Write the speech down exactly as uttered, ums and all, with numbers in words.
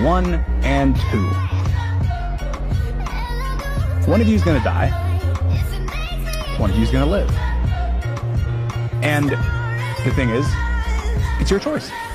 one and two. One of you is going to die. One of you is going to live. And the thing is, it's your choice.